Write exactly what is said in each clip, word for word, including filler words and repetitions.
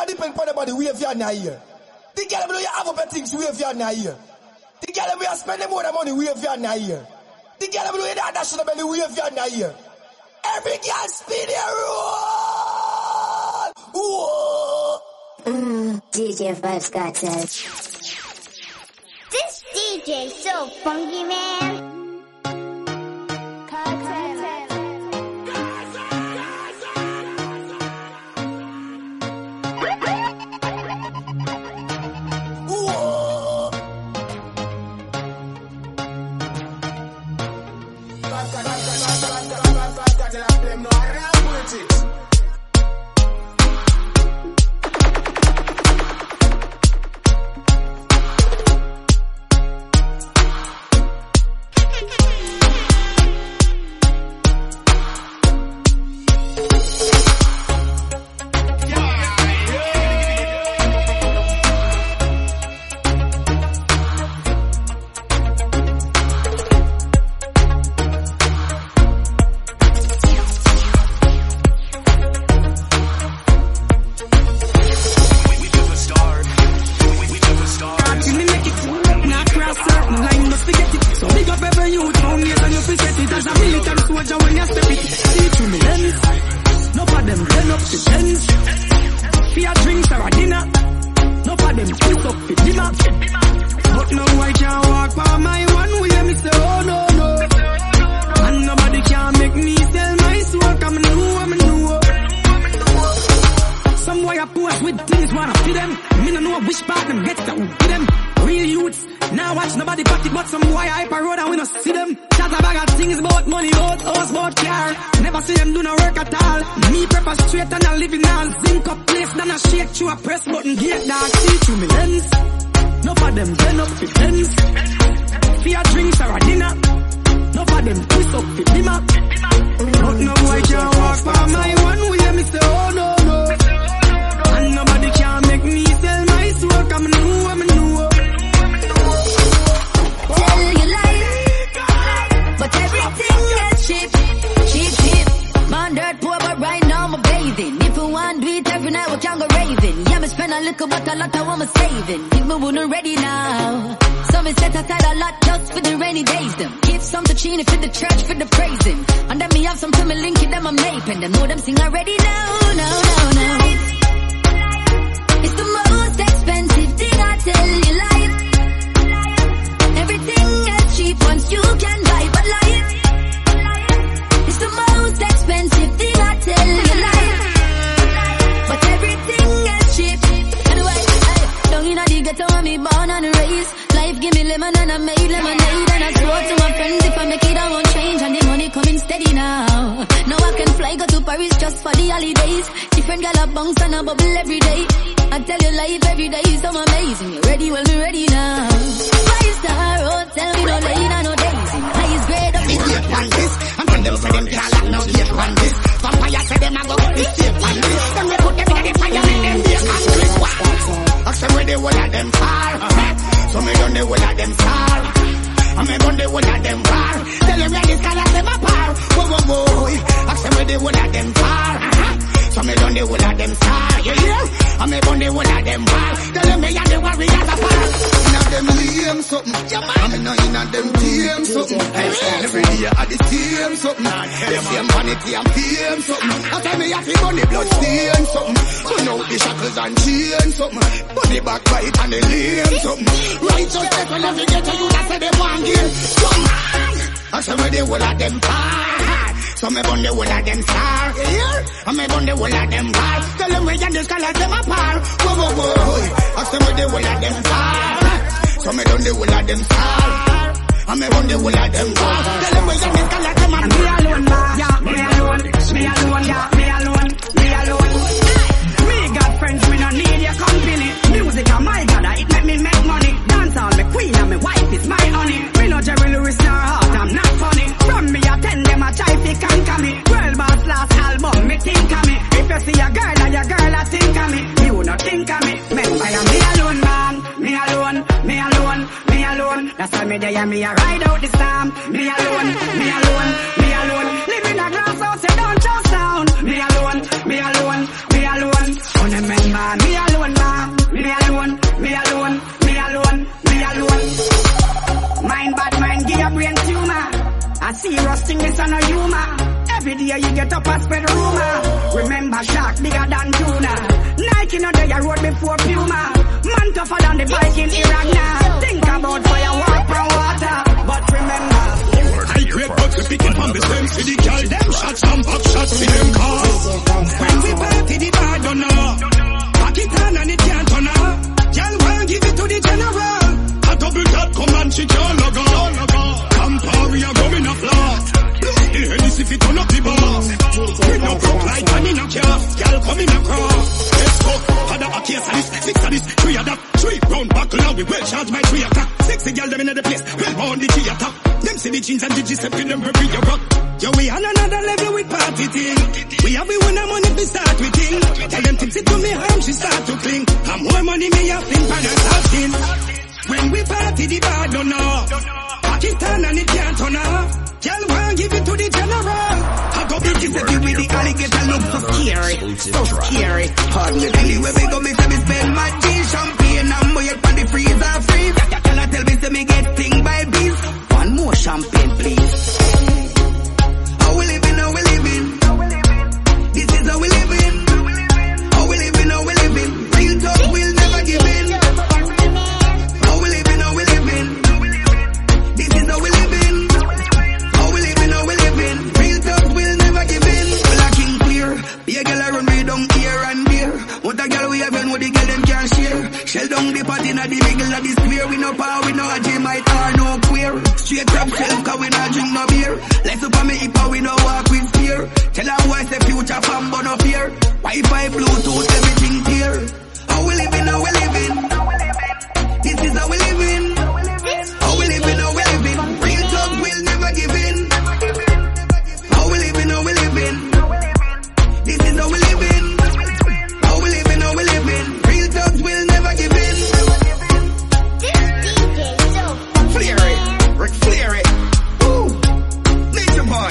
depend upon the body wave you in the ear. The girl them know you have up things wave you in the ear. The girl them know you spend more than money wave you in the ear. The girl them know you don't dash on the belly wave you in the ear. Every girl spin your roll. Whoa. Mm, D J Vybz Kartel. This D J so funky, man. That's why me there, me a ride out the storm. Me alone, me alone, me alone. Live in a glass house, you don't trust down. Me alone, me alone, me alone. Remember, me alone. up and spread rumor. Remember shark bigger than tuna. Nike no day I rode before Puma. Man tougher than the bike in Iraq now. Think about fire, walk from water. But remember, I great but we picking from the stem. See the girl them shots and pop shots see them cars. When we party the bar don't know. Back it on and it can't turn up. Girl won't give it to the general. A double tap come and she can't log on. Campari a going a flat. The Hennessy if it turn up the bar. We no broke like man in a calf. Girl coming across. Let's go. Father a case of this, six of this, three of that. Three round back now we well charged by three o'clock. Sexy girl them in the place. Well born the theater. Them see the jeans and the G-step in them every year rock. Yo, we on another level with party thing. We have it when I'm money we start with thing. Tell them tips it to me home, she start to cling. And more money me a fling for the asking. When we party the bar don't know. Pakistan and it can't turn off. Girl won't give it to the general. I go big is with the alligator look so scary. So scary. Pardon me, anyway we go me say me spend my tea, champagne and boy up on the freezer freeze. Can I tell me say me get sting by bees? One more champagne please. How we living, how we living. This is how we living. How we living, how we living. Real talk we'll never give in. How we living, how we living. This is how we living. How we living, how we living. Real talk we'll never give in. Well I king clear. Be a girl around me down here and there. What a girl we have and what the girl them can't share. Shell down the pot in a the middle of the square. We no power, we no a J might or no queer. Straight up shelf cause we not drink no beer. Let's up on me hip we no walk with fear. Tell our boys the future fam but no fear. Wi-Fi, Bluetooth, everything clear. How we living, how we living. This is how we living. How we living, how we living. Real talk we'll never give in. How we living, how we living. This is how we living. How we living, how we living. Real talk we'll never give in. Flare it, Rick flare it. Ooh, nature boy.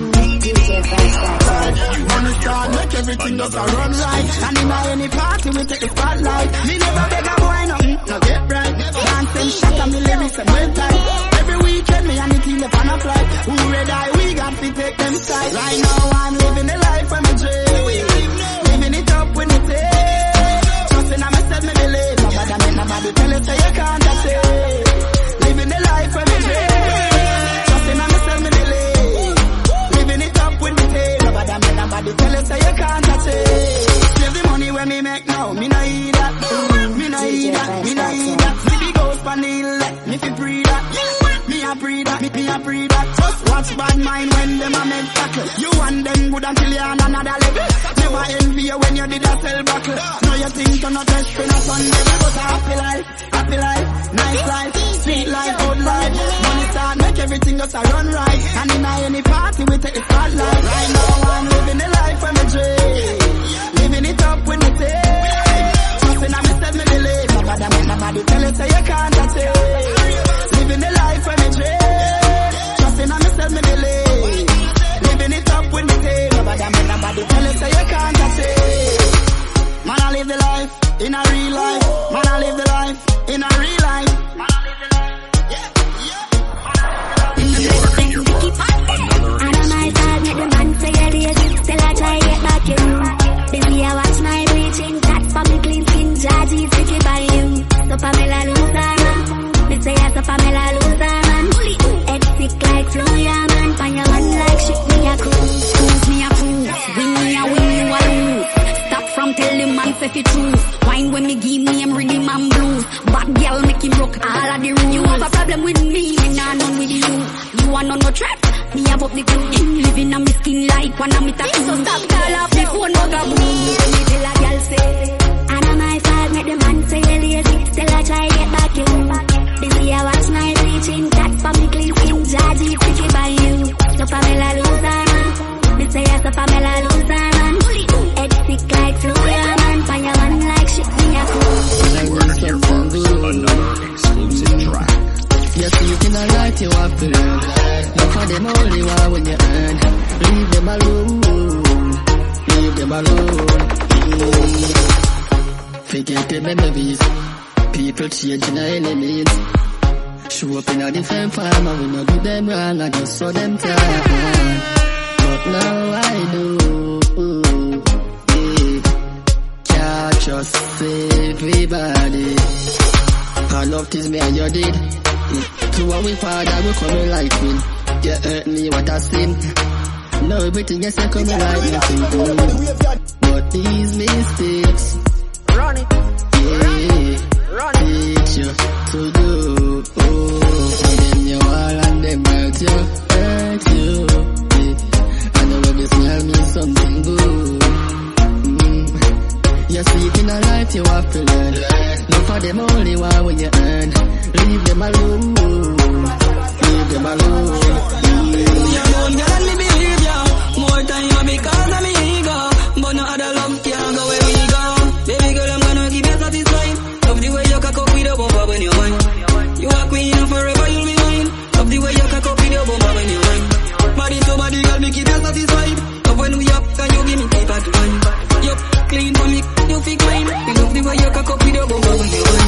Money start make everything does a run right. And in any party we take the spotlight. Me never beg a boy nothing, no get right. Dancing shot and me lyrics and well tight. Every weekend me and the team up on a flight. Who red eye we got to take them side. Right now I'm living the life I'm a dream. Living it up when it takes. Trusting I myself me believe. Nobody make nobody tell you say you can't just say. Living the life I'm a dream. Trusting I myself me believe. Living it up when it takes. Nobody make nobody tell you say you can't just say. Save the money when me make now. Me no eat that. Me no eat that. Me no eat that. Me big house pan the hill. Me fi pre that. Me a pre that. Me, me a pre that. Just watch bad mind when them a make tackle. You want them good until you on another level. Never envy you when you did a sell buckle. Now you think you're not fresh for a Sunday. But a happy life, happy life, nice life, sweet life, good life. Money start make everything just a run right. And in any party we take the spotlight. Right now I'm living the life I'm a dream. Living it up when it takes. Trusting I myself me believe. Nobody make nobody tell you say you can't just say. Living the life I'm a dream. Trusting I myself me believe. Living it up when it takes. Nobody make nobody tell you say you can't just say. Man I live the life in a real life. Man I live the life in a real life. Man I live the life. Yeah, yeah. In the blessing, keep on. And on my side, make the man say you're lazy. Still I try get back in. Baby, I watch my bleaching. That's for me clean skin. Judgy, sticky by you. So Pamela loser, man. Me say yes, so Pamela loser, man. Head sick like flu, yeah, man. Pan your man like shit, me a cool. Cruise me a cruise. Win me a win, you a lose. Stop from tell the man say the truth. Wine when me give me, I'm ready man blues. Bad girl make him rock all of the room. You have a problem with me, me nah none with you. You want no no trap, me above the glue. Living on me skin like one of me tattoo. So stop call off the phone, bugaboo. Me tell a girl say, and on my side make the man say you lazy. Still I try get back you. Busy I watch my reaching. That's for me clean skin, judgy, sticky by you. So Pamela loser, man. Me say yes, so Pamela loser, man. Head sick like flu, yeah, man. Pan your man like shit, me a cool. Another exclusive track. You see you cannot like you have to learn. Look for them only one when you earn. Leave them alone. Leave them alone. Forget the memories. People changing any means. Show up in a different form and we not do them wrong. I just saw them turn. But now I do. Yeah. Can't trust everybody. I love this me and you did. Yeah. To what we father we coming like me. You hurt me what I sin. Now everything you say coming like nothing. But these mistakes, Run it. yeah, Run it. teach you to do. Oh, them you all and them hurt you, hurt you. Yeah. I know when you smell me something good. Mm. You see it in a life you have to learn. Look for them only one when you earn. Leave them alone. Leave them alone. You don't let me believe ya. More time because of me ego. But no other love can go where we go. Baby girl, I'm gonna keep you satisfied. Love the way you cock up with your bumper when you whine. You are queen and forever you'll be mine. Love the way you cock up with your bumper when you whine. Body to body, girl, me keep you satisfied. Love when we up, can you give me paper to wine. You clean for me, you feel clean. You love the way you cock up with your bumper when you whine.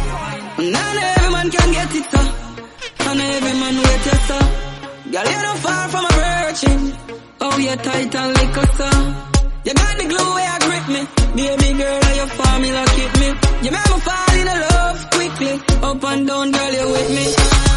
Not every man can get it, sir. And every man wait, yes, sir. Girl, you're not far from a virgin. Oh, you're tight and liquor, sir. You got the glue where you grip me. Baby girl, how your formula keep me. You make me fall in love quickly. Up and down, girl, you with me.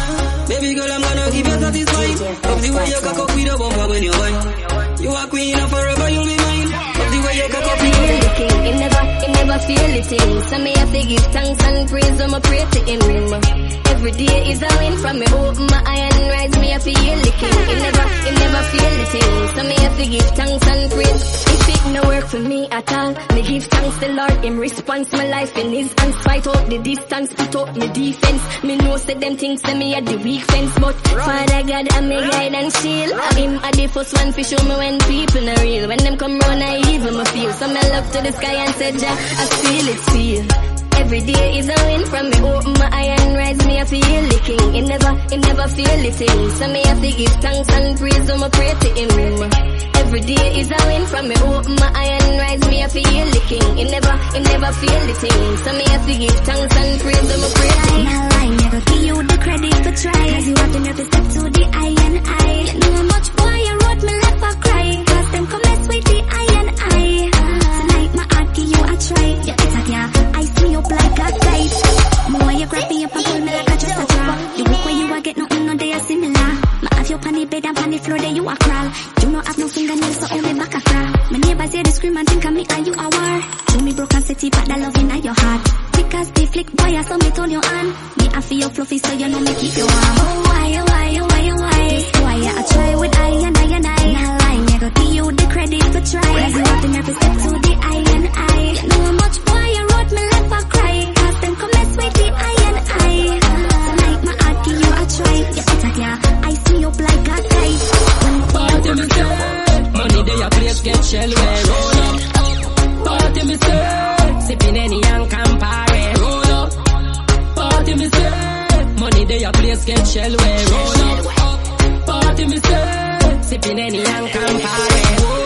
Baby girl, I'm gonna keep you satisfied. Love the way you cock up with your bumper when you whine. You are queen and forever you'll be mine. Love the way you cock up with your the king, he never, he never feel the thing. So me have to give thanks and praise when I pray to him. Every day is a win from me open my eye and rise me up feel the king. He never, he never feel the thing. So me have to give thanks and praise. If it no work for me at all, me give thanks to Lord. Him response my life in his hands. Fight out the distance, put up me defense. Me know say them things say me at the weak fence, but Father God I'm me guide and shield. Him at the first one for show me when people are real. When them come round I even me feel. So me look to the sky and say Jah, I feel it feel. Every day is a win from me open my eye and rise me I feel the king. He never, he never feel the thing. So me have to give thanks and praise when I pray to him. Every day is a win from me open my eye and rise me I feel the king. He never, he never feel the thing. So me have to give thanks and praise when I pray to him. Now I never give you the credit for try. Cause you have the nerve to step to the I and I. You know how much boy you wrote me left for cry. Cause them come mess with the I and I. Tonight my heart give you a try. You better yeah, ice me up like a kite. More you grab me up and pull me like a just a draw. The walk where you are get nothing no they are similar. My have your panny bed and panny floor there you a crawl. You know have no fingernails so only back a crawl. My neighbors hear the scream and think of me and you a war. Show me broke and city but that love in your heart. Quick as they flick boy I saw me told you on. Me I feel your fluffy so you know me keep you warm. Oh why oh why oh why oh why. Why I try with I and I and I. Now I never give you the credit for try. Cause you have the nerve to step to the I and I. You know how much boy you wrote me left for cry. Cause them come mess with the I and I. Tonight my heart give you a try. You better yeah, ice me up like a kite. Party me say, money day a place get shell where roll up. Party me say, sipping any and Campari roll up. Party me say, money day a place get shell where roll up. Party me say, sipping any and Campari.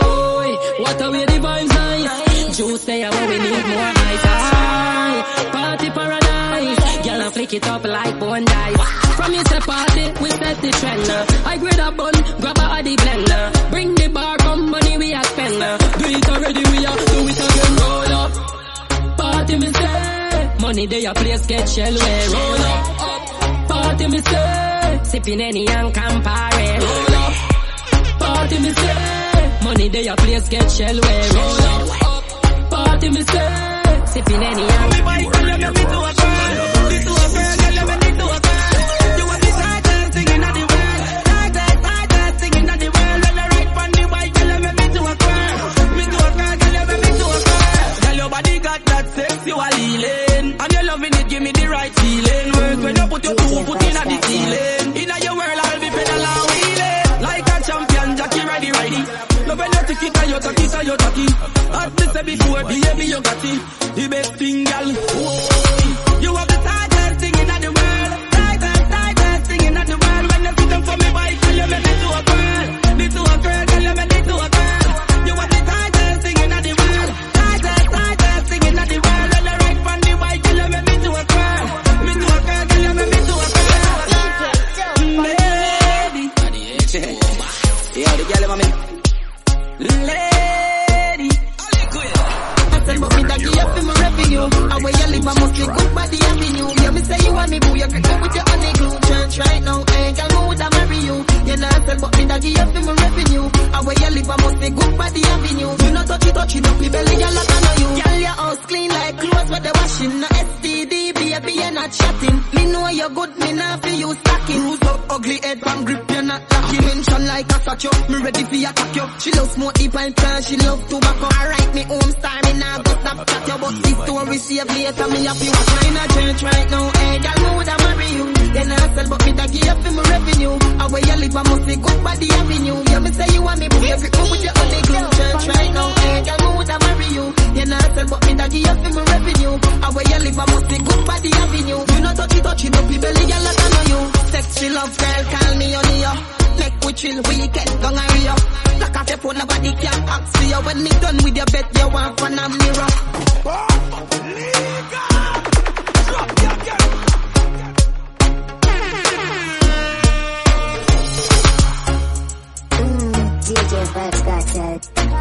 Boy, what a way the vibes nice. Juice say how we need more ice. Aye, party paradise. Girl and flick it up like bone dice. From you say party, we set the trend. I grab a bun, grab a addy blender. Bring the bar, come money we a spend. Do it already, we a do it again. Roll up, party me say. Money day a place get shell where roll up. Party me say, sipping any and Campari. Roll up, party me say. Money day a place get shell where roll up. Party me say, sipping any and Campari. Give me the right feeling. Work when you put your two foot in at the ceiling. In your world I'll be pedaling wheeling. Like a champion, Jackie ready ready. No when you tick it and you tuck it and you tuck it. As me said before, baby you got it. The best thing, girl. You have the tightest thing in the world. Tightest, tightest thing in the world. When you sit down for me bike, tell you make it to a girl. Me to a girl, tell you make it to a girl. You have the tightest thing in the world. Tightest, tightest thing in the world. When you ride from the bike, tell you make me to a girl. Me to a girl, tell you make me to a girl. Baby. Yeah, the girl, mommy. that give you for my revenue. And where you live, I must be good body avenue. Yeah, me say you want me boo, you can go with your honey glue. Church right now, eh, girl, me woulda marry you. You not sell, but me that give you for my revenue. And where you live, I must be good body avenue. You not touch it, touch it up, me belly, girl, like I know you. Girl, your house clean like clothes with the washing. No S T D, baby, you're not chatting. Me know you're good, me not for you stacking. Bruise up, ugly head, bang grip, you're not lacking. Mention like a statue, me ready for attack you. She love smoke the pipe, and she love tobacco. Alright, me home star, me nah go stop chat you. But this story save later, me happy watch my in a church right now. Hey, girl, me woulda marry you. You not sell, but me da give you for my revenue. And where you live, I must be good body avenue. Yeah, me say you want me, but you grip me with your honey glue. Church right now, hey, girl, me woulda marry you. You not sell, but me da give you for my revenue. And where you live, I must be good body avenue. You not touch it, touch it up, me belly, girl, like I know you. Sexy love, girl, call me honey, yo. Make we chill, weekend, gon' hurry up. Like I said, nobody can ask for you. When me done with your bet, you want fun and mirror. Drop your girl. Mm, D J Vibes Cartel.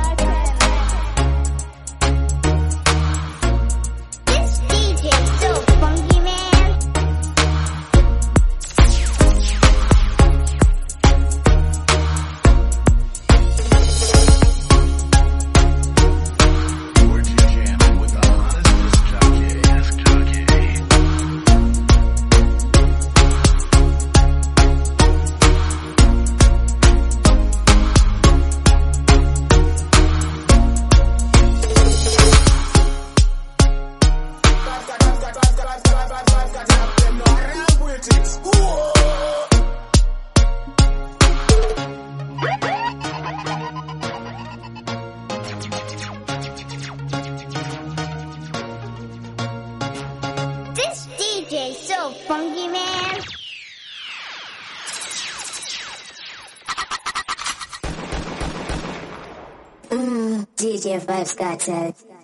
This D J so funky, man. This D J so funky, man. Mm, D J Vibes Cartel.